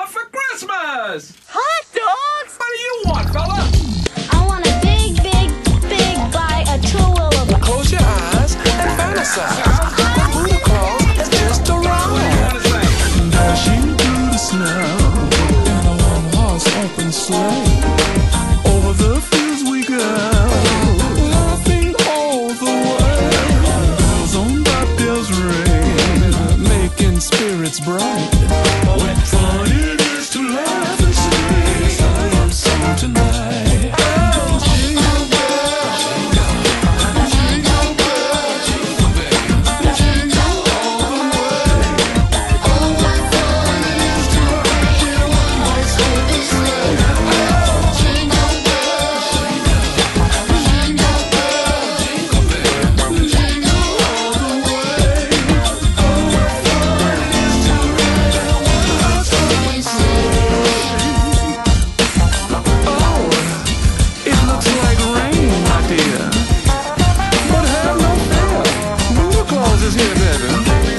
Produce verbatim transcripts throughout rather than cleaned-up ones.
want for Christmas? Hot dogs? What do you want, fella? I want a big, big, big buy a two-wheeler. Close your eyes and fantasize. Santa Claus has just What do you arrived. want to say? Dashing through the snow in a one-horse open sleigh. Over the fields we go, laughing all the way. Bells on bobtails ring, making spirits bright. What fun it is to laugh and sing a love song tonight. Oh, jingle bell, jingle bell, jingle bell, jingle all the way. Oh, what fun it is to ride in a one-horse open sleigh. Oh, jingle bell, jingle bell, jingle bell, jingle all the way. Oh, what fun it is to ride in a one-horse open sleigh. Oh, it looks like rain, my dear. But have no fear, Santa Claus is here, baby.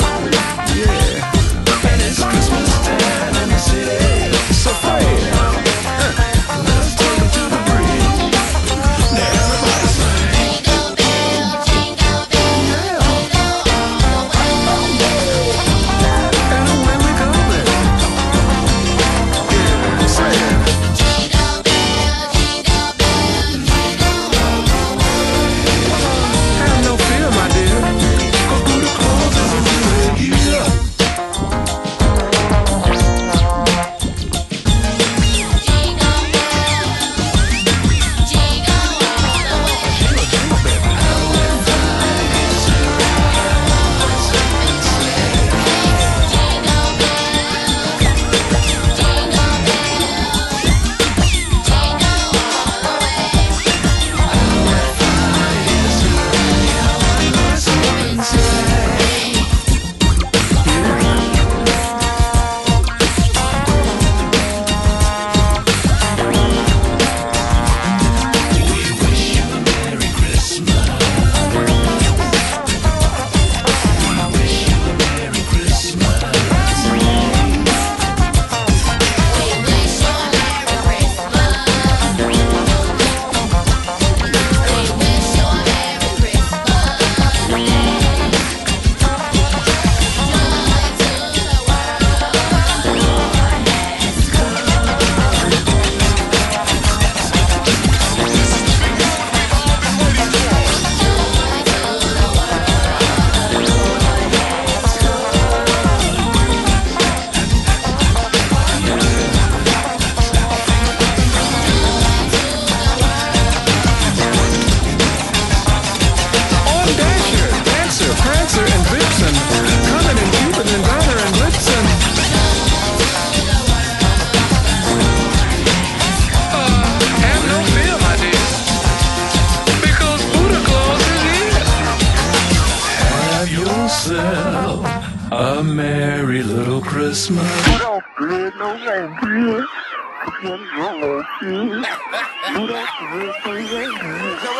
Yeah, and it's Christmas time in the city. So Fred, let's take it to the bridge. Now everybody sing. Jingle bell, jingle bell, And when we come in, yeah, say it. jingle bell, jingle bell, Have no fear, my dear, 'cause Santa Claus is really here. On Dasher, Dancer, Prancer, and Vixen, coming in Cupid and Donner and Blitzen. Uh, have no fear, my dear, because Santa Claus is here. Have yourself a merry little Christmas.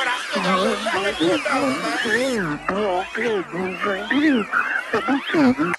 Thank you.